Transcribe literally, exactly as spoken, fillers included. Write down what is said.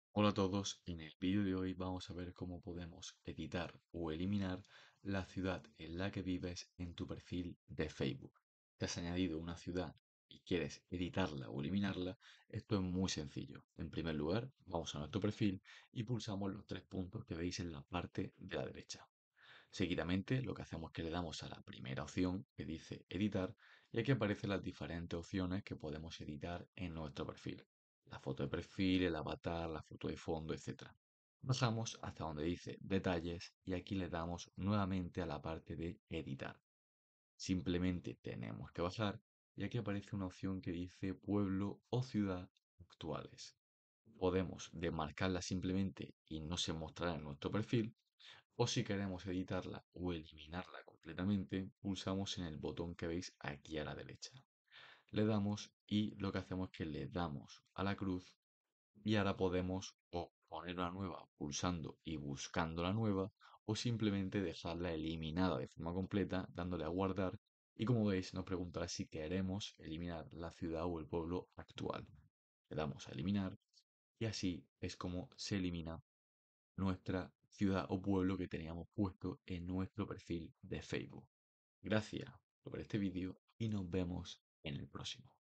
Hola a todos, en el vídeo de hoy vamos a ver cómo podemos editar o eliminar la ciudad en la que vives en tu perfil de Facebook. Te has añadido una ciudad y quieres editarla o eliminarla, esto es muy sencillo. En primer lugar, vamos a nuestro perfil y pulsamos los tres puntos que veis en la parte de la derecha. Seguidamente, lo que hacemos es que le damos a la primera opción que dice editar y aquí aparecen las diferentes opciones que podemos editar en nuestro perfil. La foto de perfil, el avatar, la foto de fondo, etcétera. Bajamos hasta donde dice detalles y aquí le damos nuevamente a la parte de editar. Simplemente tenemos que bajar y aquí aparece una opción que dice pueblo o ciudad actuales. Podemos demarcarla simplemente y no se mostrará en nuestro perfil, o si queremos editarla o eliminarla completamente, pulsamos en el botón que veis aquí a la derecha. Le damos y lo que hacemos es que le damos a la cruz y ahora podemos o poner una nueva pulsando y buscando la nueva o simplemente dejarla eliminada de forma completa dándole a guardar y como veis nos preguntará si queremos eliminar la ciudad o el pueblo actual. Le damos a eliminar y así es como se elimina nuestra ciudad o pueblo que teníamos puesto en nuestro perfil de Facebook. Gracias por este vídeo y nos vemos en el próximo.